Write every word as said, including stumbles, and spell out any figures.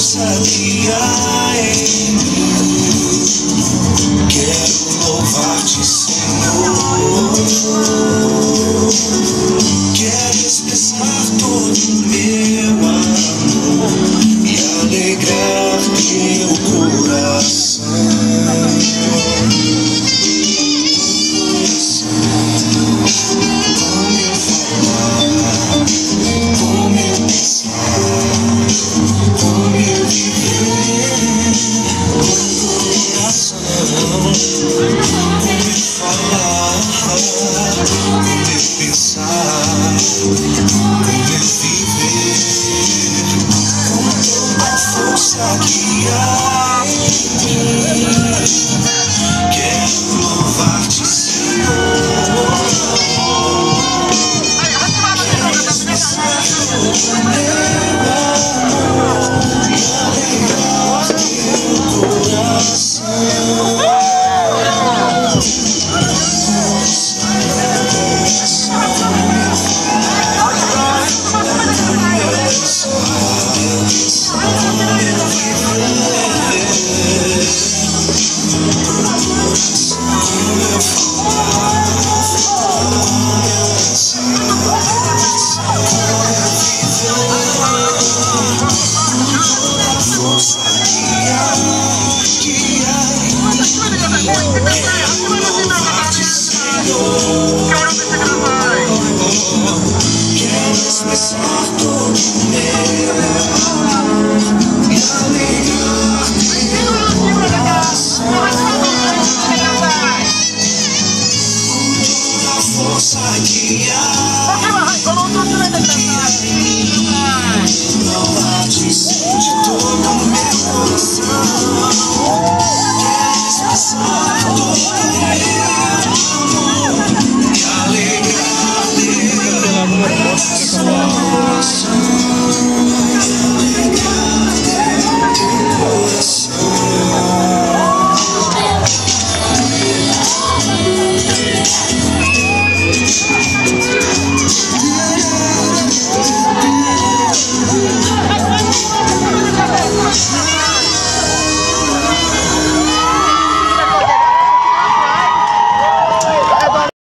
força que há em mim. Quero louvar-te, Senhor. Quero expressar todo o meu amor e alegrar teu coração. Com meu falar, com meu pensar, com meu viver, com coração, com meu falar, com meu pensar, com meu viver, com toda a força que há em mim. Quero louvar-te,